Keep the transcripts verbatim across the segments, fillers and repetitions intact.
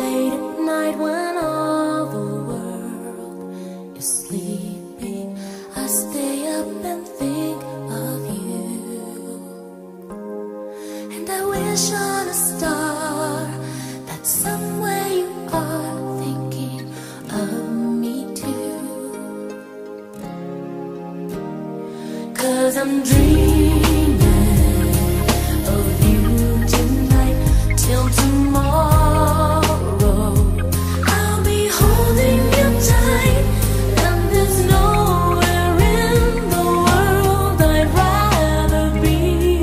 late at night when all the world is sleeping, I stay up and think of you. And I wish on a star that somewhere you are thinking of me too. 'Cause I'm dreaming of you tonight till tomorrow. I'll be holding you tight, and there's nowhere in the world I'd rather be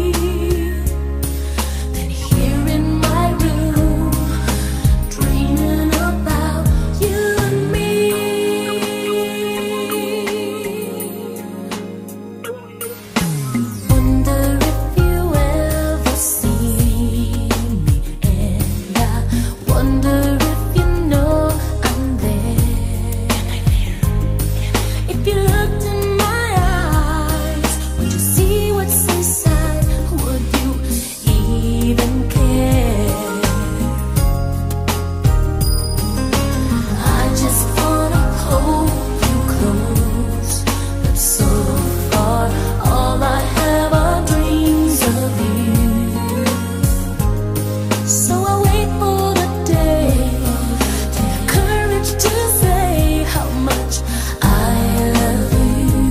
than here in my room, dreaming about you and me. Wonder if you ever see me, and I wonder if you know I'm there. If you looked in my eyes, would you see what's inside? Would you even care? I just wanna hold you close, but so far all I have are dreams of you. So I wait for the day to have courage to say how much I love you.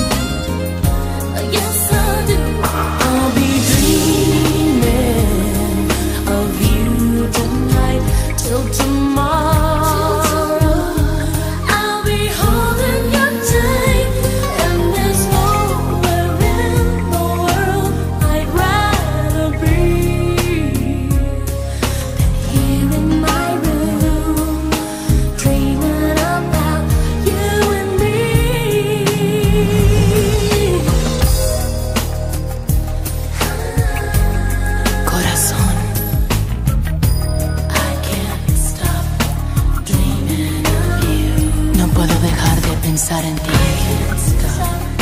Yes, I do. I'll be dreaming of you tonight till tomorrow. I'll be holding you tight, and there's nowhere in the world I'd rather be than here in my room, dreaming about you and me. Corazón, I can't stop dreaming of you. No puedo dejar de pensar en ti. I can't stop